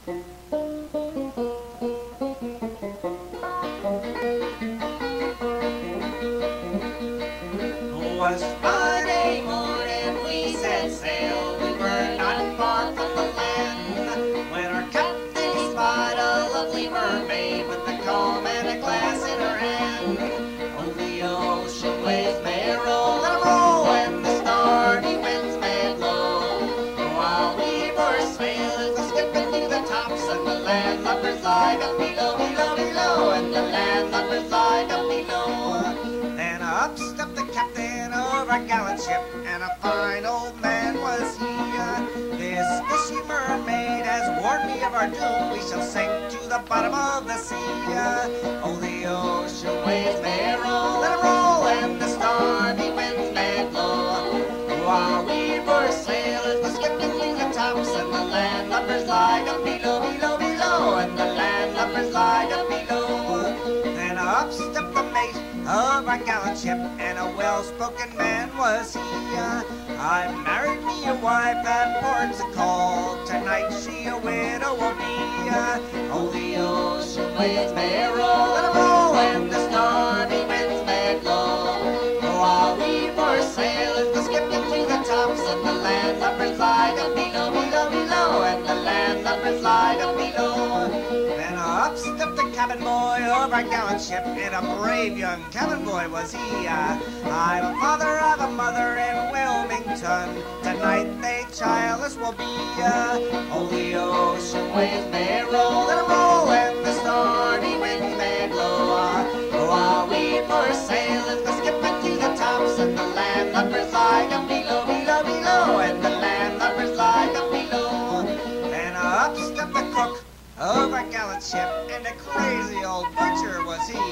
Was Friday morning, we set sail. We were not far from the land when our captain spied a lovely mermaid with a comb and a glass in her hand. Oh, the ocean waves may roll and roll, and the stormy winds may blow. While we were sailors, a skipping to the tops, and the landlubbers lie down below, below, below, and the landlubbers lie down below. Then up stepped the captain of our gallant ship, and a fine old man was he. This fishy mermaid has warned me of our doom. We shall sink to the bottom of the sea. Oh, the ocean waves may roll and roll, and the stormy winds may blow. While we were sailors, we're skipping to the tops, and the landlubbers lie down below, below, below, and the landlubbers lie down below. Then up stepped the mate of our gallant ship, and a well-spoken man was he. I married me a wife at ports a call. Tonight she a widow will be. Oh, the ocean waves may roll and roll, and the stormy winds may blow. While we were sailors, we're skipping to the tops, and the landlubbers lie down below, below, below, and the landlubbers lie down below. Then up stepped the cabin boy of our gallant ship, and a brave young cabin boy was he. I'm a father of a mother in Wilmington. Tonight they childless will be. Oh, the ocean waves may roll and roll, and the stormy winds may blow. While we were sailors, we're skipping to the tops, and the landlubbers lie down below, below, below, and the landlubbers lie down below. Then up stepped the cook of our gallant ship, and a crazy old butcher was he.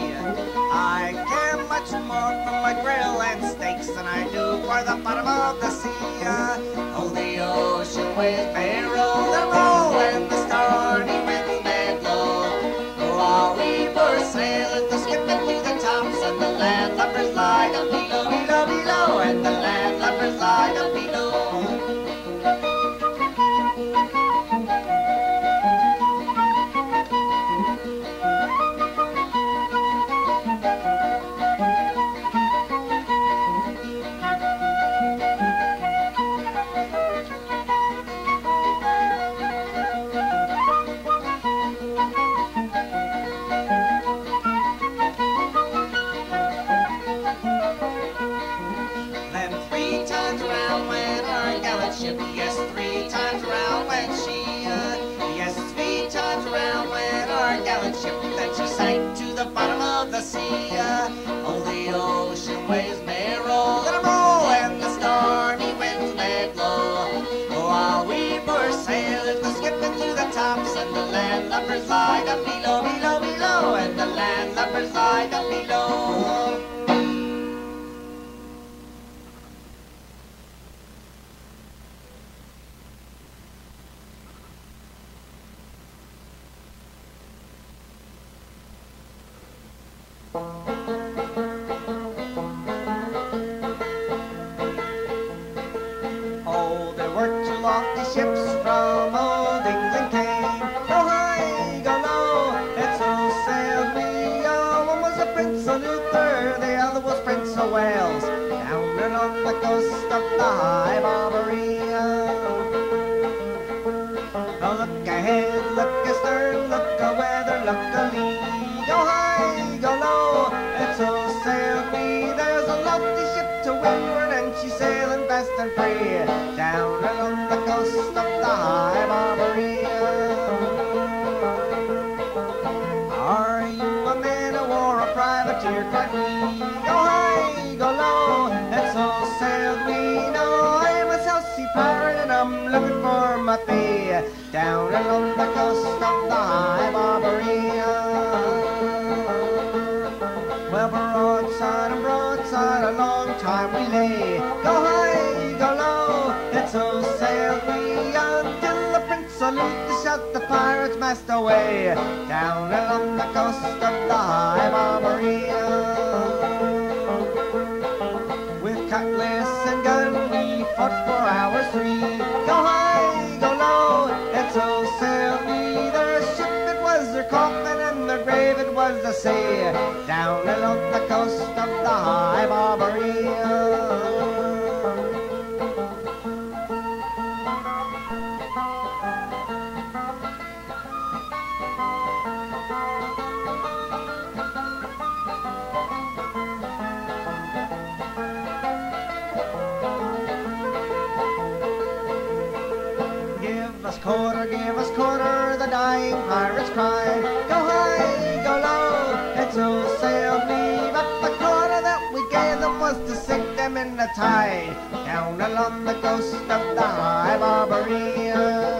I care much more for my grill and steaks than I do for the bottom of the sea. Oh, the ocean waves may roll and roll, and the stormy winds may blow. While we were sailors, we're skipping to the tops, and the landlubbers lie down below, below, below, and the landlubbers lie down below. Yes, 3 times around went she. Yes, 3 times around went our gallant ship. Then she sank to the bottom of the sea. Oh, the ocean waves may roll and roll, and the stormy winds may blow. While we were sailors, we're skipping to the tops, and the landlubbers lie down below, below, below, and the landlubbers lie down below. Oh, there were 2 lofty ships from old England came. Go high, go low, and so sailed we. One was a Prince of Luther, the other was Prince of Wales, down along the coast of the high Barbary. Oh, look ahead, look astern, look a weather, look a lee. Go high, go low, and so sailed we. There's a lofty ship to windward, and she's sailing fast and free, down along the coast of the high Barbary. Are you a man of war, a privateer, cried we? Go high, go low, and so sailed we. No, I'm a South Sea pirate, and I'm looking for my fee, down along the coast of the high Barbary. Well, broadside and broadside, a long time we lay. Go high, go low, and so sailed we, until the Prince of Luther shot the pirates' mast away, down along the coast of the high Barbary. With cutlass and gun we fought for hours 3. Go high, go low, and so sailed we, believe it was the sea, down along the coast of the high Barbary. Give us quarter, the dying pirates cry. Go high, go low, and so sailed we. But the quarter that we gave them was to sink them in the tide, down along the coast of the high Barbary.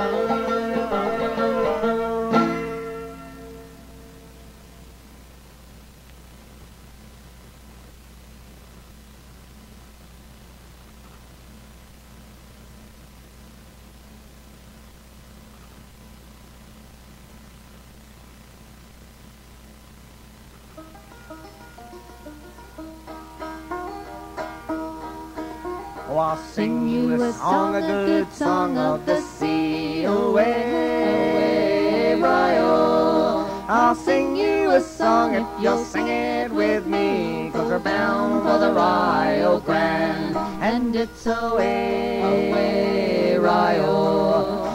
I'll sing you a song, a good song of the sea. Away, Rye-o. I'll sing you a song if you'll sing it with me, 'cause we're bound for the Rio Grande, and it's away, away, Rye-o.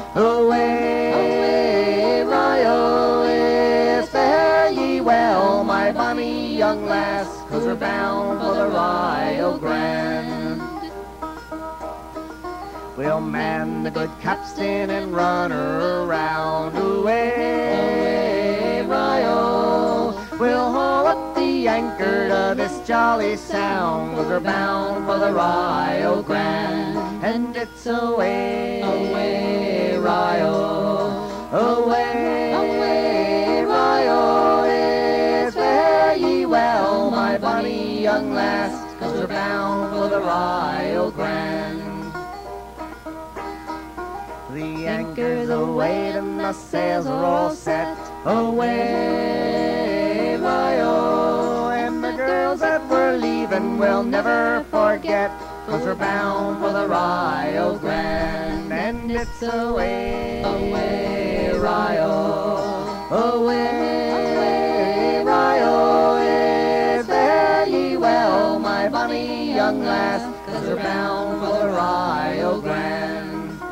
Away, Rye-o. It's fare ye well, my bonny young lass, 'cause we're bound for the Rio Grande. We'll man the good capstan and run her around. Away, Rye-o. We'll haul up the anchor to this jolly sound, 'cause we're bound for the Rio Grande, and it's away, away, Rye-o. Away, away, Rye-o. It's fare ye well, my bonny young lass, 'cause we're bound for the Rio Grande. The anchor's aweighed and the sails are all set. Away, Rye-o. And the girls that we're leaving we'll never forget, 'cause we're bound for the Rio Grande, and it's away, away, Rye-o. Away, away, Rye-o. It's fare ye well, my bonny young lass, 'cause we're bound for the Rio Grande.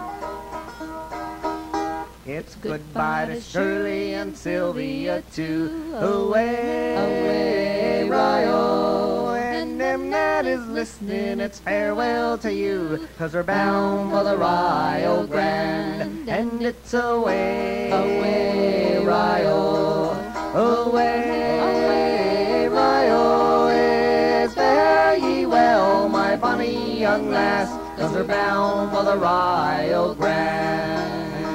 It's goodbye to Shirley and Sylvia too. Away, away, Rye-o. And them that is listening, it's farewell to you, 'cause we're bound for the Rio Grande, and it's away, away, Rye-o. Away, away, Rye-o. It's fare ye well, my bonny young lass, 'cause we're bound for the Rio Grande.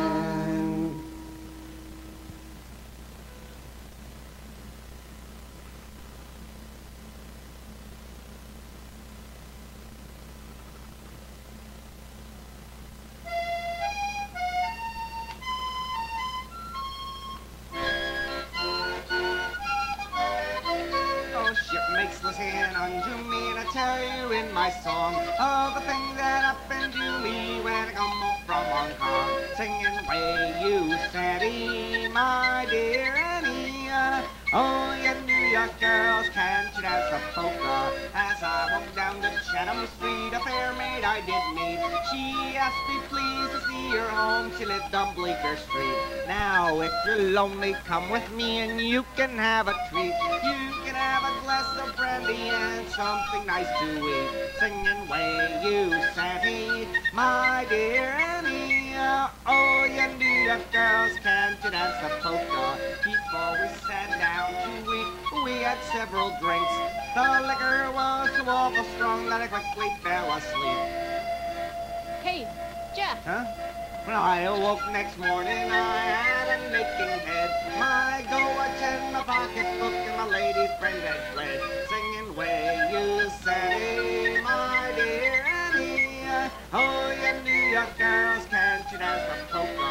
Shipmates, listen unto me, and I tell you in my song of the things that happened to me when I come home from Hong Kong, singing way you Sandy, my dear Annie. Oh, you New York girls, can't you dance the polka? As I walked down the Chatham Street, a fair maid I did meet. She asked me please to see her home. She lived on Bleecker Street. Now, if you're lonely, come with me and you can have a treat. You can have a glass of brandy and something nice to eat, singing way you Santy, my dear Annie. Oh, you New York girls, can't you dance the polka? Before we sat down to eat, we had several drinks. The liquor was so awful strong that I quickly fell asleep. Hey, Jeff. Huh? When I awoke next morning, I had an aching head. My go-watch and my pocketbook and my lady friend had fled, singing way you Santy, my dear Annie. Oh, you New York girls, can't you dance the polka?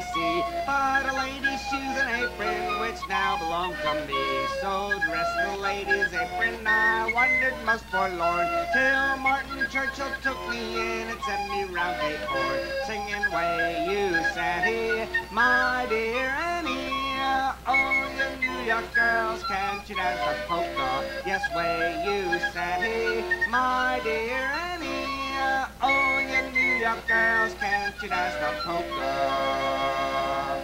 see but a lady's shoes and apron, which now belong to me. So dressed the lady's apron, I wandered most forlorn, till Martin Churchill took me in and sent me round Cape Horn, singing, way you Shanty, my dear Annie. Oh, you New York girls, can't you dance the polka? Yes, way you Shanty, my dear Annie. Oh, you New York girls, can't you dance the polka?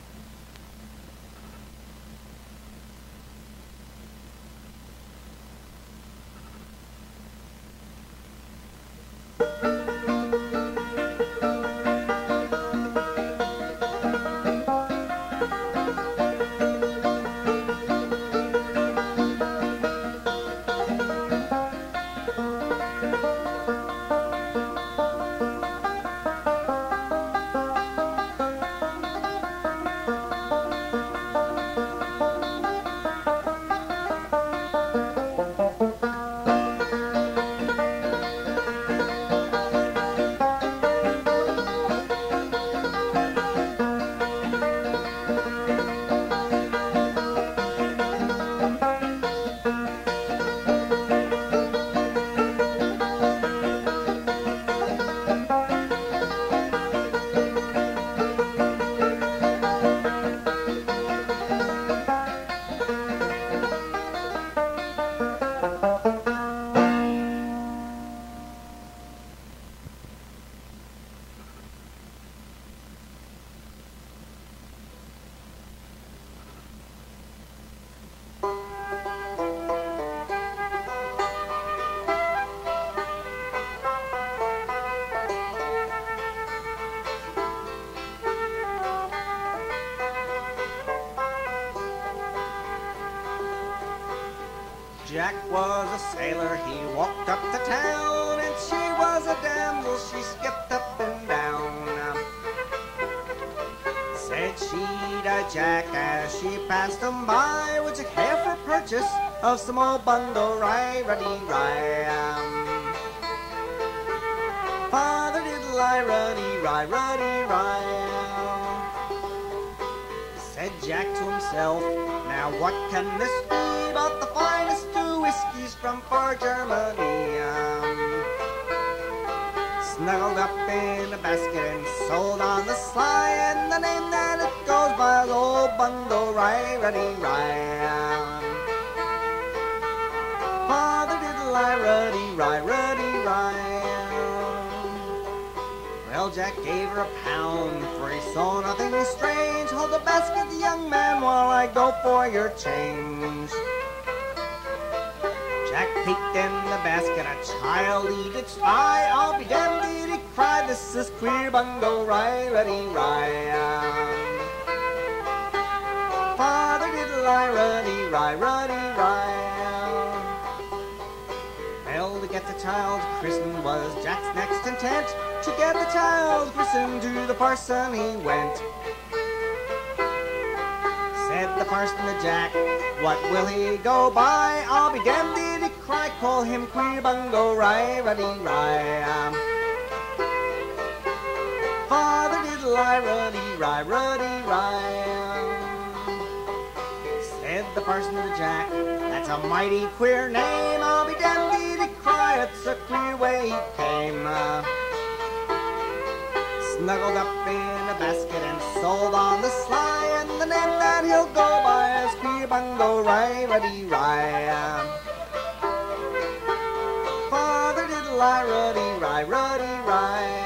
Jack was a sailor, he walked up to town, and she was a damsel, she skipped up and down. Said she to Jack as she passed him by, would you care for purchase of some old Bungo Rye, ruddy rye? Father did lie, ruddy rye. Said Jack to himself, now what can this be but the finest two whiskeys from far Germany? Snuggled up in a basket and sold on the sly, and the name that it goes by is old Bungo Rye, ruddy rye. Father did lie, ruddy rye. Well, Jack gave her £1, for he saw nothing strange. Hold the basket, young man, while I go for your change. Jack peeked in the basket, a child he did spy. I'll be damned, did he cry, this is queer Bungo Rye, ruddy rye. Father did lie, ruddy rye. Well, to get the child christened was Jack's next intent. To get the child christened, to the parson he went. Said the parson to Jack, what will he go by? I'll be damned, did he cry, call him queer Bungo Rye, ruddy rye. Father did lie, ruddy rye. Said the parson to Jack, that's a mighty queer name. I'll be damned, did he cry, it's a queer way he came. Snuggled up in a basket and sold on the sly, and the name that he'll go by is queer Bungo Rye, ruddy rye. Father did lie, ruddy rye.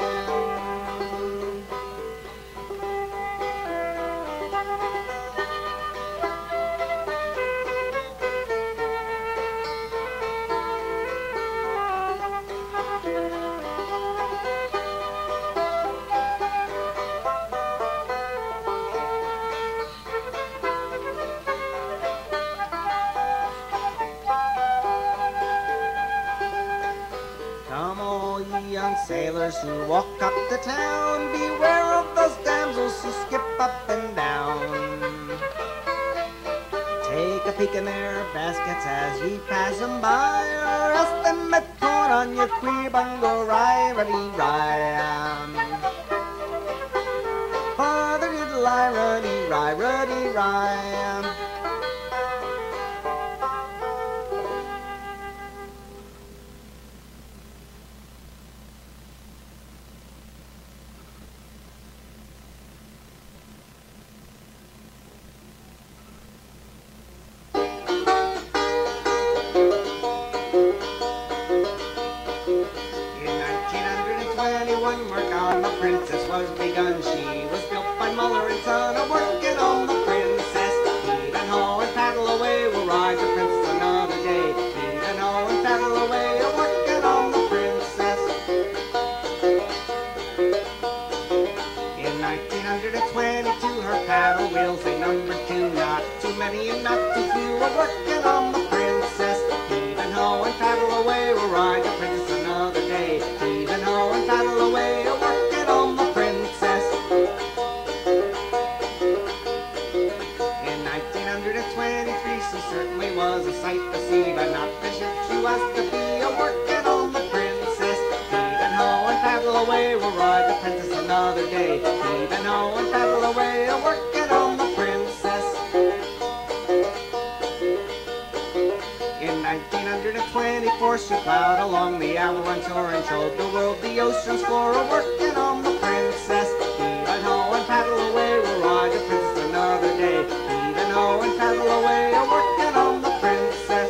Young sailors who walk up to town, beware of those damsels who skip up and down. Take a peek in their baskets as ye pass them by, or else them met caught on your queer Bungo Rye, ruddy rye. Father lie, ruddy, rye, ruddy, rye. Work on the princess was begun. She was built by mother and son, a working on the princess. Heave and hoe and paddle away, we'll ride the princess another day. Heave and hoe and paddle away, a working on the princess. In 1922, her paddle wheels they numbered 2, not too many and not too few, a working on the princess. Heave and hoe and paddle away, we'll ride the princess another day. Heave and hoe and paddle away, a working on the princess. In 1923, she certainly was a sight to see, but not the ship she was to be, a working on the princess. Heave and hoe and paddle away, we'll ride the princess another day. Heave and hoe and paddle away, a working on the princess. In 1924, she plowed along the Avalon shore and showed the world the ocean's floor, a working on the princess. Heave and hoe and paddle away, we'll ride the princess another day. Heave and hoe and paddle away, a working on the princess.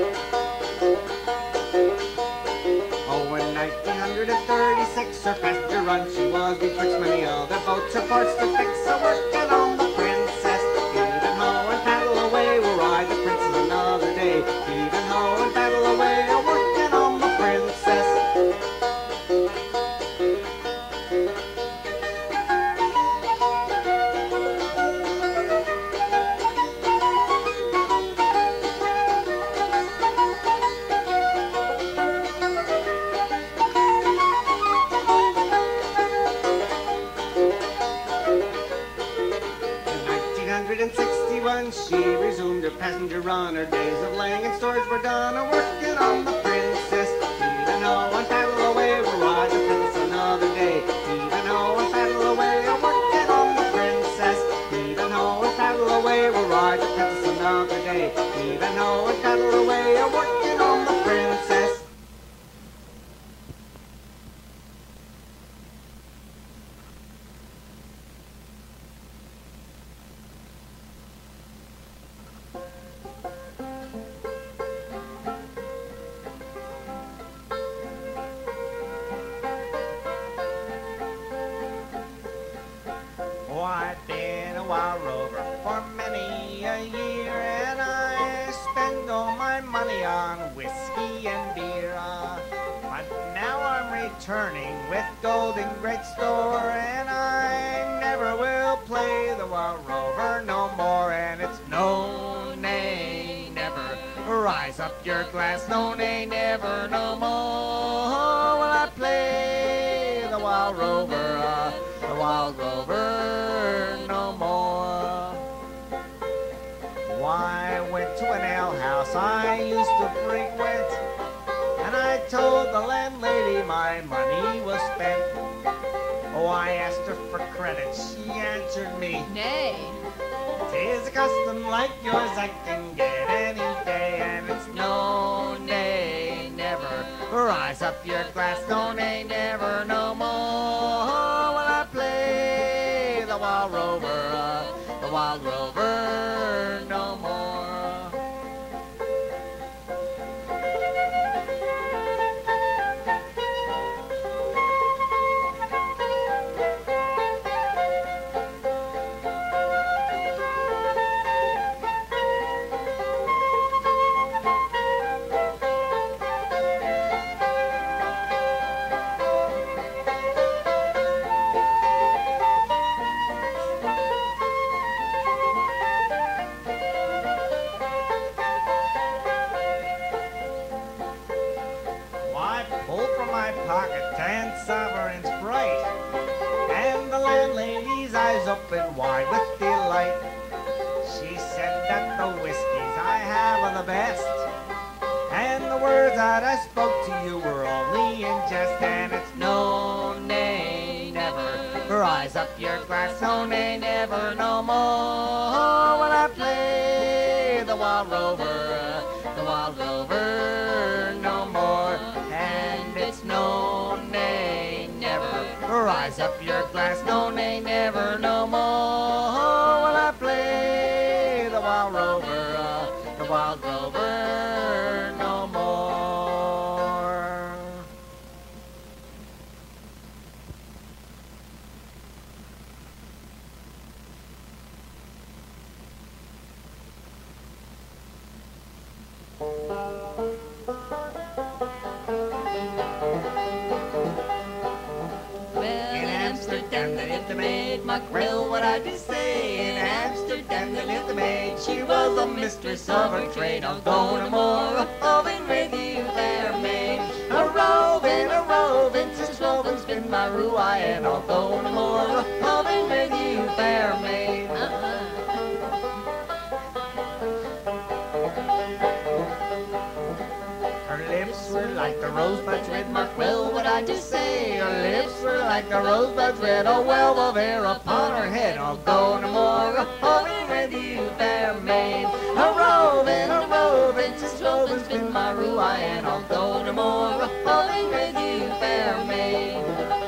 Oh, in 1936, her passenger run she was betwixt many other boats, her parts to fix, a working on the princess. Heave and hoe and paddle away, we'll ride the princess another day. Heave and hoe and paddle away, a working on the princess. In 1961, she resumed her passenger run. Her days of laying in storage were done, a working on the princess. Heave and hoe and paddle away, we'll ride the princess another day. Heave and hoe and paddle away, a working on the princess. Heave and hoe and paddle away, we'll ride the princess another day. Heave and hoe and paddle away, a working on the princess. I've been a wild rover for many a year, and I spend all my money on whiskey and beer. But now I'm returning with gold in great store, and I never will play the wild rover no more. And it's no, nay, never. Rise up your glass, no, nay, never, no more will I play the wild rover, the wild rover no more. Why, I went to an alehouse I used to frequent, and I told the landlady my money was spent. Oh, I asked her for credit, she answered me, Nay. 'Tis a custom like yours I can get any day, and it's no, nay, never. Rise up your glass, no, nay, never, no more will I play the wild rover, the wild rover no more. Pocket 10 sovereigns bright, and the landlady's eyes opened wide with delight. She said that the whiskeys I have are the best, and the words that I spoke to you were only in jest. And it's no, nay, never, for I rise up your glass, no nay, never no more. When I play the wild rover, no more. And it's no nay, never. Rise up your glass, no nay, never no more. When I play the wild rover, no more. In Amsterdam they lived a maid, Mackerel, what I do say. In Amsterdam there lived a maid. She was the mistress of her trade. I'll go no more a-roving with you, fair maid. A-rovin, since Rovin's been my Rye, and I'll go no more a-roving with you, fair maid. Her lips were like the rosebuds red, Mackerel, what I just say. Her lips were like the rosebuds red, oh well of hair upon her head. I'll go no more a-roving with you, fair maid. A-rovin, since Rovin's been my Rye, and I'll go no more a-roving with you, fair maid.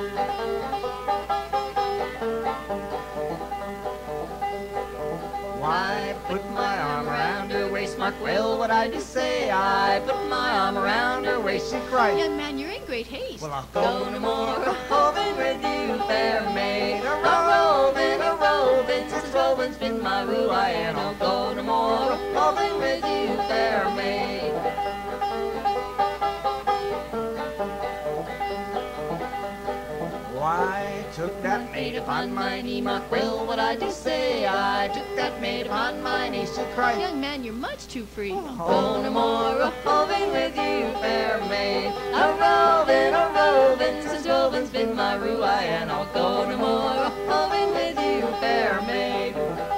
Why put my arm around her waist, Mackerel, what I do say. I put my arm around her waist, she cried. Young man, you're in great haste. Well, I'll go no more a-roving with you, fair maid. A-rovin, since Rovin's been my Rye, and I'll go no more a-roving with you, fair maid. Why took that maid upon my knee, Mackerel, what I do say. I took that maid upon my knee, she cried. Young man, you're much too free. Go no more a-roving with you, fair maid. A-rovin, since Rovin's been my Rye, and I'll go no more a-roving with you, fair maid.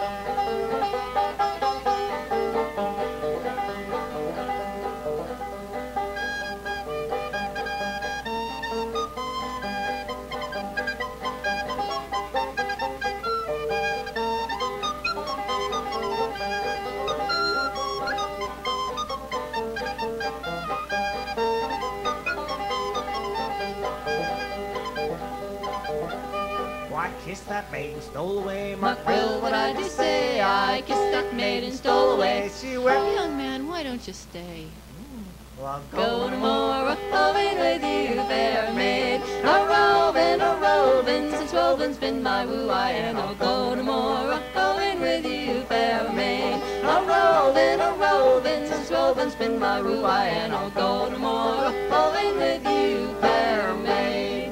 I kissed that maid and stole away, Mackerel, what I do say. I kissed that maid and stole away. She went. Young man, why don't you stay? Well, I'll Go no more a-roving with you, fair maid. A-rovin, since Rovin's been my Rye, and I'll go no more a-roving with you, fair maid. A-rovin, since Rovin's been my Rye, and I'll go no more a-roving with you, fair maid.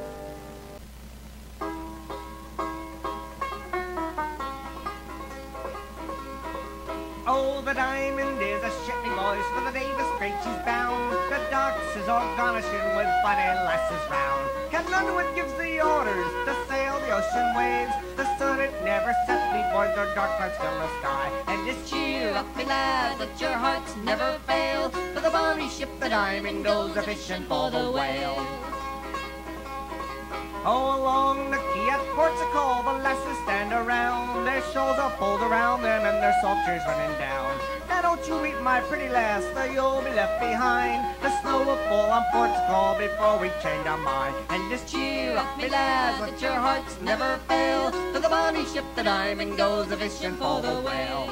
Oh, the diamond is a shipping, boys, for the Davis Strait she's bound. The docks is all garnishing with funny lasses round. Captain Underwood gives the orders to sail the ocean waves. The sun it never sets, me boys, the dark clouds fill the sky. And just cheer up, me lads, let your hearts never fail. For the bonny ship, the diamond, goes a-fishing for the whale. Oh, along the quay at Portugal, the lasses stand around. Their shawls are pulled around them and their salters running down. Now don't you weep, my pretty lass, for you'll be left behind. The snow will fall on Portugal before we change our mind. And just cheer up, me lads, let your hearts never fail. For the bonny ship, the diamond, goes a-fishing for the whale.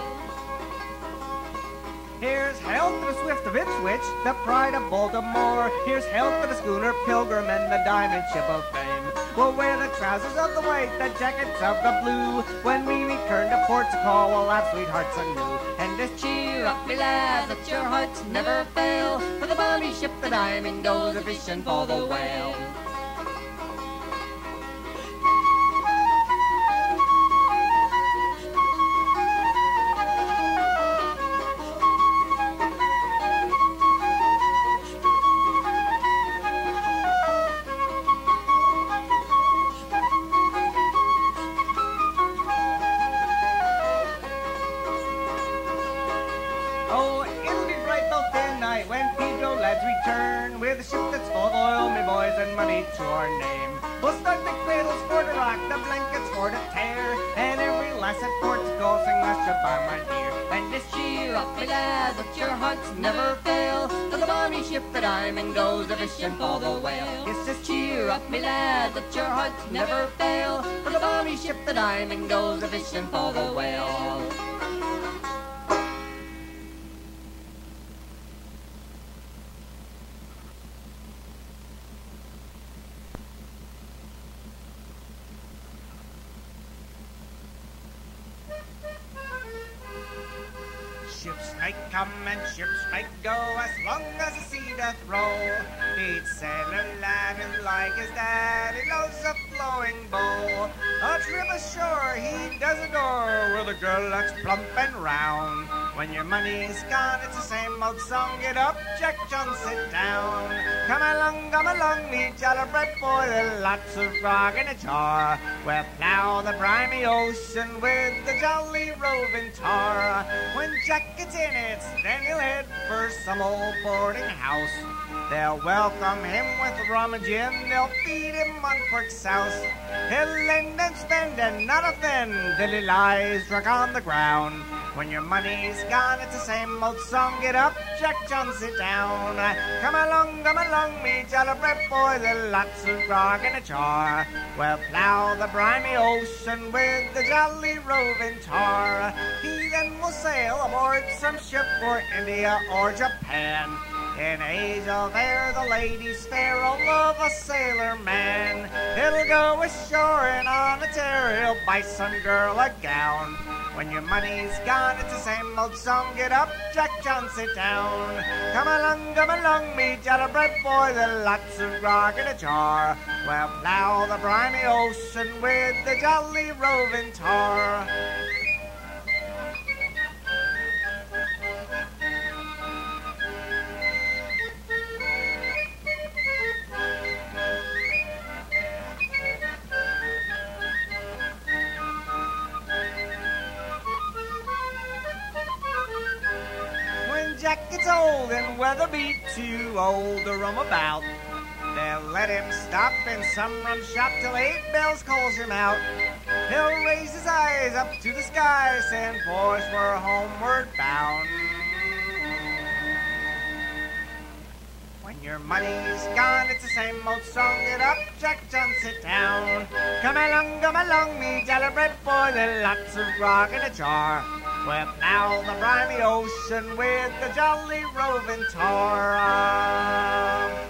Here's health to the Swift of Ipswich, the pride of Baltimore. Here's health to the schooner Pilgrim and the diamond ship of fame. We'll wear the trousers of the white, the jackets of the blue. When we return to Portugal, we'll have sweethearts anew. And just cheer up, me lads, let your hearts never fail. For the bonny ship, the diamond, goes a-fishing for the whale. night when Pedro lads return with a ship that's full of oil, me boys, and money to our name. We'll start the cradles for to rock, the blankets for to tear, and every lass at port's go sing a shabbat, my dear. And just cheer up, me lads, that your hearts never fail, for the bonny ship that I'm in goes a fishing for the whale. Yes, just cheer up, me lads, that your hearts never fail, for the bonny ship that I'm in goes a fishing for the whale. Ships might come and ships might go, as long as the sea doth roll. Each sailor lad is like his dad, he loves a flowing bow. A trip ashore he does adore, with a girl that's plump and round. When your money's gone, it's the same old song. Get up, Jack John, sit down. Come along, me jolly-bread boy, there's lots of grog in a jar. We'll plough the briny ocean with the jolly Rovin Tar. When Jack gets in it, then he'll head for some old boarding house. They'll welcome him with rum and gin, they'll feed him on pork sauce. He'll lend and spend and not a fin till he lies drunk on the ground. When your money's gone, it's the same old song. Get up, Jack John, sit down. Come along, me jolly-bread boy, there's lots of grog in a jar. We'll plough the briny ocean with the jolly Rovin Tar. He then will sail aboard some ship for India or Japan. In Asia there the ladies fair all love a sailor man. He'll go ashore and on a tear he'll buy some girl a gown. When your money's gone, it's the same old song. Get up, Jack John, sit down. Come along, me jolly-bread boy, there's lots of grog in a jar. We'll plough the briny ocean with the jolly Rovin Tar. Jack gets old and weather beat, too old to roam about. They'll let him stop in some rum shop till 8 bells calls him out. He'll raise his eyes up to the sky, saying, boys, we're homeward bound. When your money's gone, it's the same old song. Get up, Jack John, sit down. Come along, me jolly-bread boy, there's lots of grog in a jar. We'll plough the briny ocean with the jolly Rovin Tar.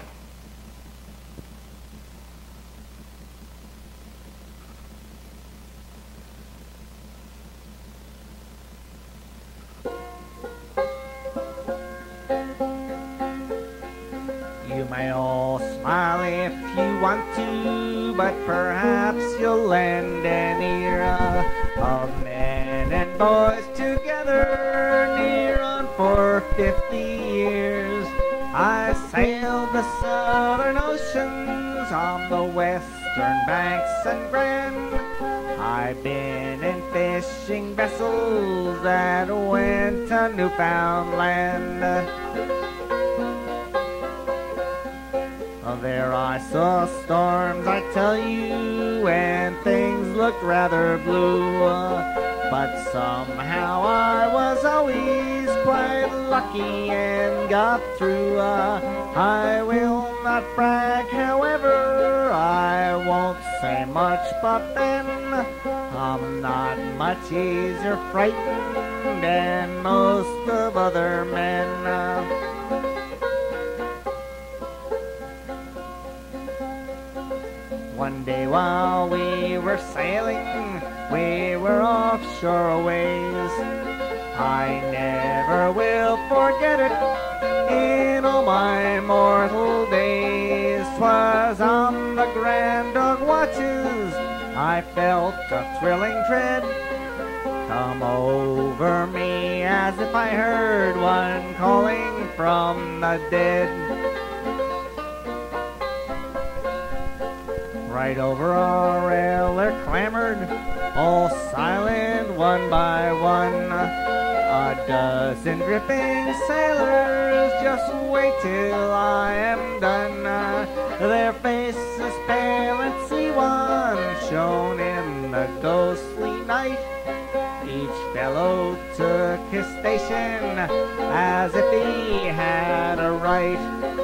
You may all smile if you want to, but perhaps you'll lend an ear of men and boys together near on for 50 years. I sailed the southern oceans on the western banks and grand. I've been in fishing vessels that went to Newfoundland. There I saw storms, I tell you, and things looked rather blue. But somehow I was always quite lucky and got through. I will not brag, however, I won't say much, but then I'm not much easier frightened than most of other men. One day while we were sailing, we were offshore a ways. I never will forget it in all my mortal days. 'Twas on the Grand Dog watches I felt a thrilling dread come over me, as if I heard one calling from the dead. Right over our rail there clambered, all silent one by one, a dozen dripping sailors, just wait till I am done. Their faces pale and sea-wan shone in the ghostly night. Each fellow took his station as if he had a right.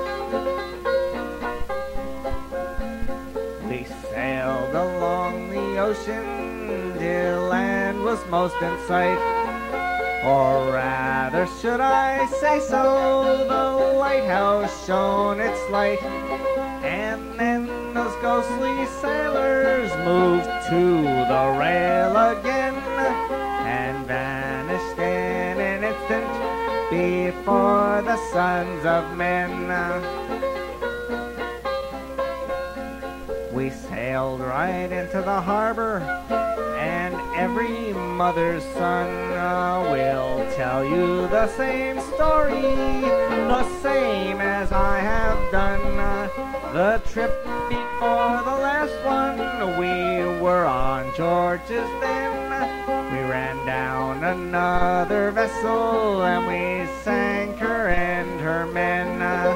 We sailed along the ocean till land was most in sight. Or rather should I say so, the lighthouse shone its light. And then those ghostly sailors moved to the rail again and vanished in an instant before the sons of men. We sailed right into the harbor, and every mother's son will tell you the same story, the same as I have done. The trip before the last one, we were on George's then. We ran down another vessel, and we sank her and her men.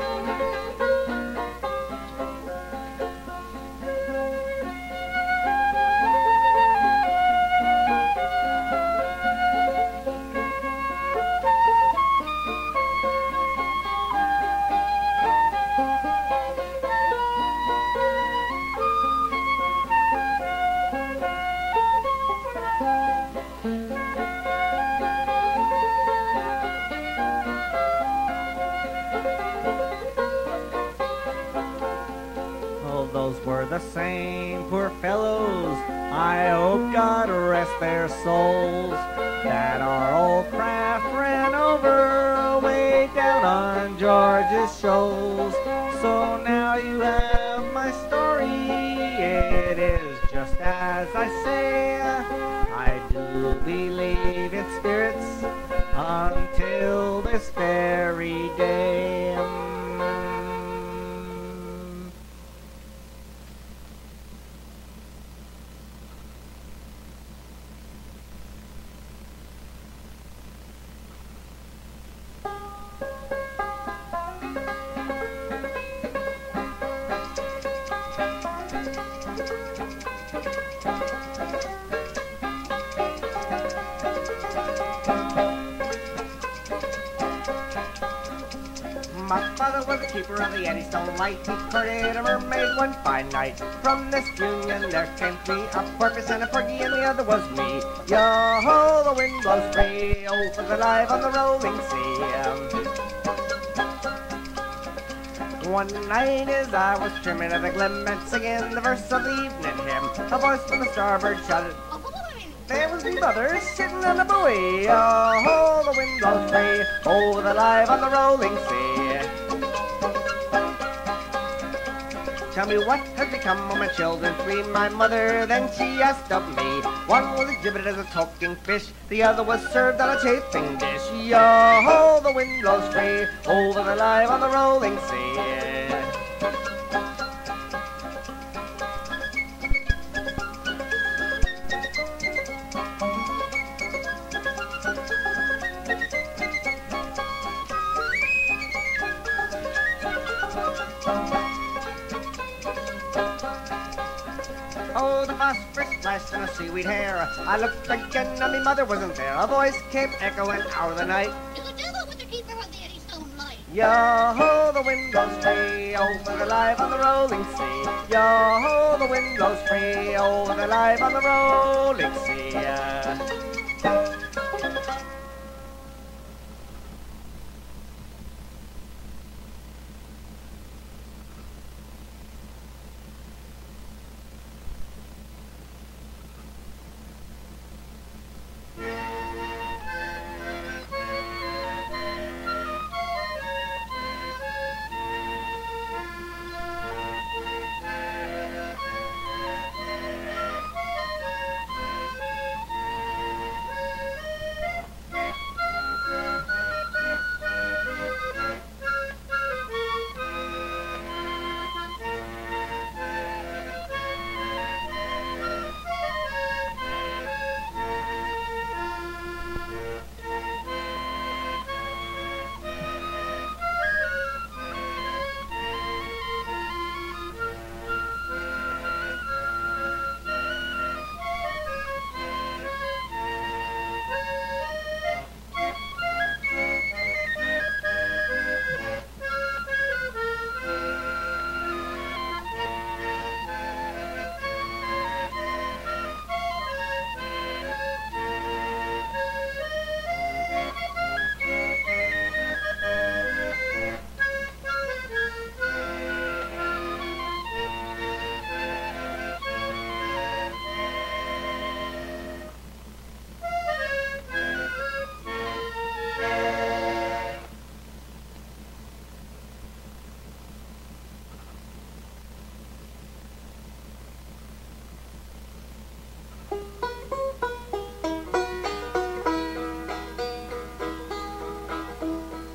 Were the same poor fellows, I hope God rest their souls, that our old craft ran over way down on George's shoals. So now you have my story, it is just as I say. I do believe in spirits until this very day. My father was the keeper of the Eddystone Light. He courted a mermaid one fine night. From this union there came three, a porpoise and a porgy, and the other was me. Yo-ho, the wind blows free, oh, for the life on the rolling sea. One night as I was trimming at the glim and singing the verse of the evening hymn, a voice from the starboard shouted, there was me mother sitting on a buoy. Oh, the wind blows free, oh, the life on the rolling sea. Tell me what has become of my children three, my mother, then she asked of me. One was exhibited as a talking fish, the other was served on a chafing dish. Yo-ho, the wind blows free, over the life on the rolling sea. Oh, the phosphorus flashed in a seaweed hair. I looked again and my mother wasn't there. A voice came echoing out of the night. Is the devil with the keeper of the Eddystone Light? Yo-ho, the wind blows free, over the life on the rolling sea. Yo-ho, the wind blows free, over the life on the rolling sea.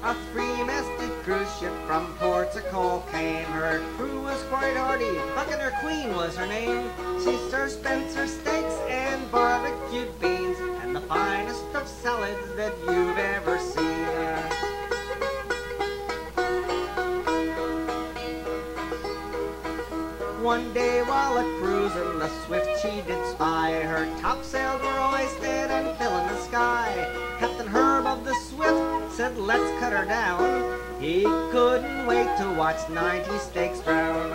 A three-masted cruise ship from port to call came. Her crew was quite hardy, Buccaneer Queen was her name. She served Spencer steaks and barbecued beans, and the finest of salads that you've ever seen. One day while a-cruisin' the Swift she did spy, her topsails were hoisted and filling the sky. Captain Herb of the Swift said, let's cut her down. He couldn't wait to watch 90 steaks brown.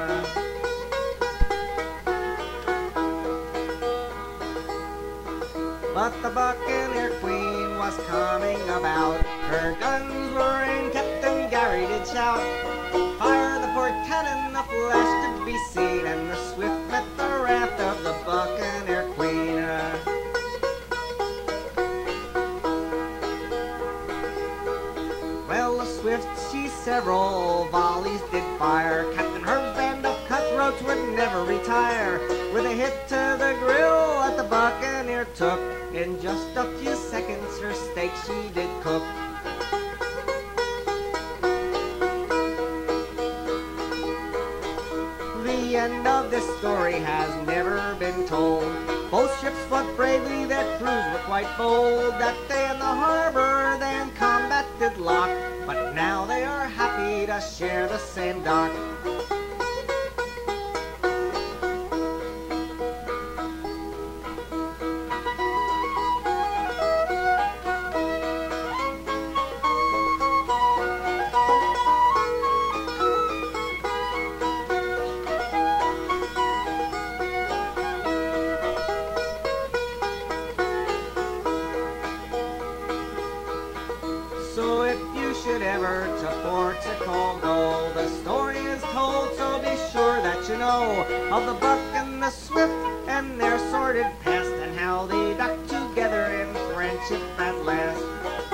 But the Buccaneer Queen was coming about. Her guns were aimed, Captain Gary did shout, fire the port cannon, the flash could be seen, and the Swift met the raft of the Buccaneer Queen. Well, the Swift, she several volleys did fire. Captain Herb's band of cutthroats would never retire. With a hit to the grill that the Buccaneer took, in just a few seconds her steak she did cook. The end of this story has never been told. Both ships fought bravely, their crews were quite bold. That day in the harbor they in combat did lock, but now they are happy to share the same dock. So if you should ever to port to call go, the story is told, so be sure that you know of the Buck and the Swift and their sordid past, and how they docked together in friendship at last.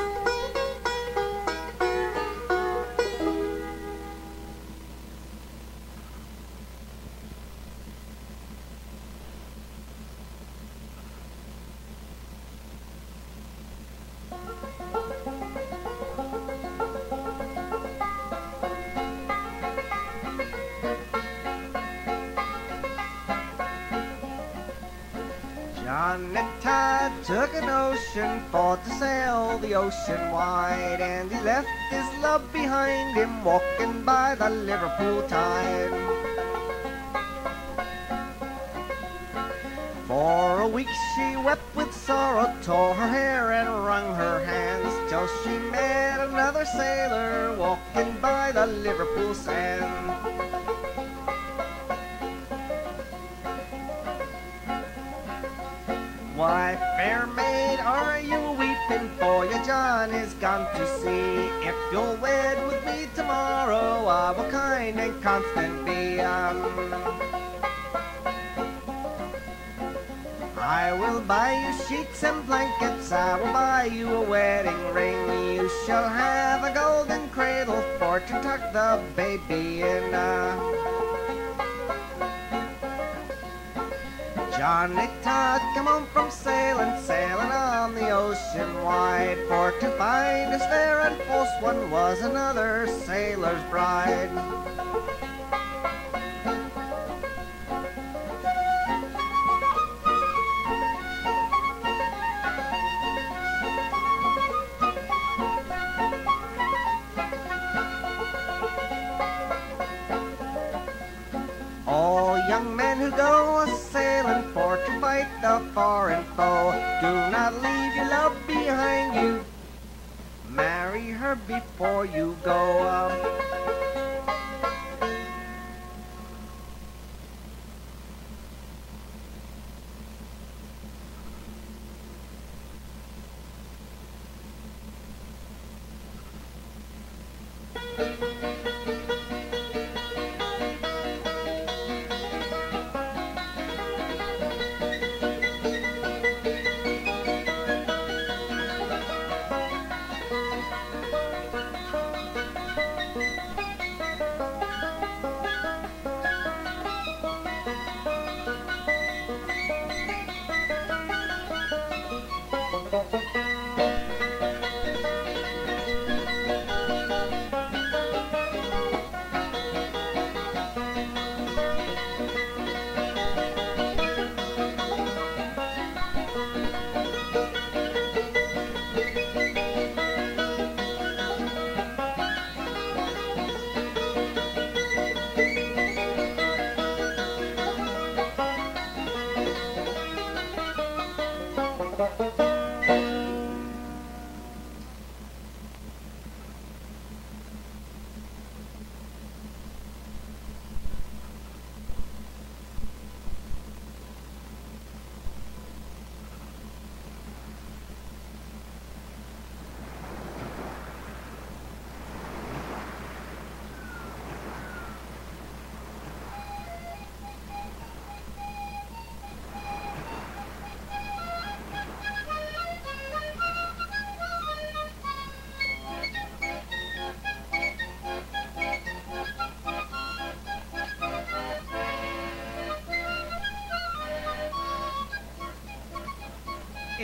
John and Todd took an ocean for to sail the ocean wide, and he left his love behind him walking by the Liverpool tide. For a week she wept with sorrow, tore her hair and wrung her hands, till she met another sailor walking by the Liverpool sand. Why, fair maid, are you weeping, for your John is gone to sea? If you'll wed with me tomorrow, I will kind and constant be. I will buy you sheets and blankets, I will buy you a wedding ring. You shall have a golden cradle for to tuck the baby in. Johnny Todd, come home from sailing, sailing on the ocean wide, for to find as fair and false one was another sailor's bride. All young men who go a-sailing for to fight the foreign foe, do not leave your love behind you, marry her before you go.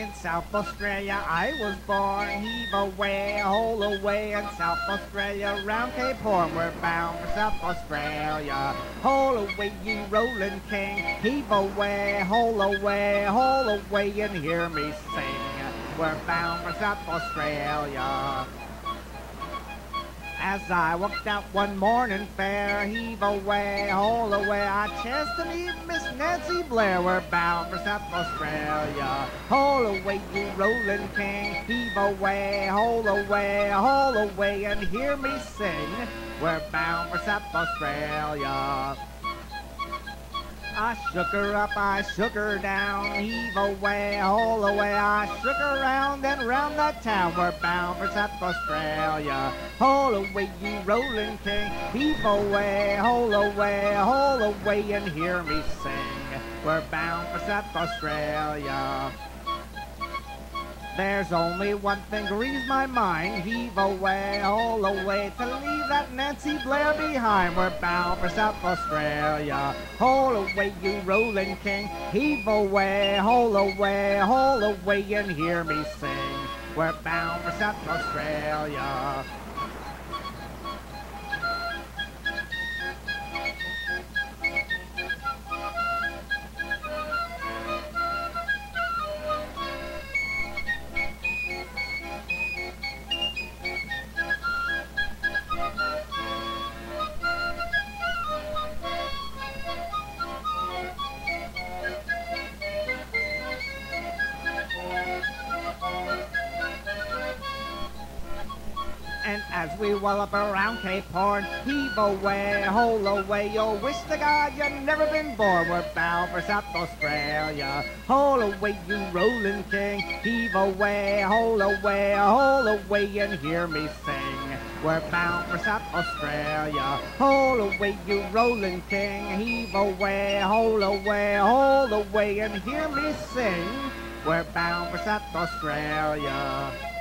In South Australia I was born. Heave away, hole away in South Australia. Round Cape Horn we're bound for South Australia. Hole away, you rolling king. Heave away, hole away, and hear me sing. We're bound for South Australia. As I walked out one morning fair, heave away, hole away, I chanced to meet Miss Nancy Blair. We're bound for South Australia. Hole away, you rolling king. Heave away, hole away, and hear me sing. We're bound for South Australia. I shook her up, I shook her down, heave away, hole away, I shook her round and round that town. We're bound for South Australia. Hole away, you rolling king, heave away, hole away, and hear me sing. We're bound for South Australia. There's only one thing grieves my mind, heave away, hole away, to leave that Nancy Blair behind. We're bound for South Australia. Hole away, you rolling king, heave away, hole away, and hear me sing. We're bound for South Australia. And as we wallop around Cape Horn, heave away, hole away, you'll wish to God you'd never been born. We're bound for South Australia. Hole away, you rolling king, heave away, hole away, and hear me sing. We're bound for South Australia. Hole away, you rolling king, heave away, hole away, and hear me sing. We're bound for South Australia.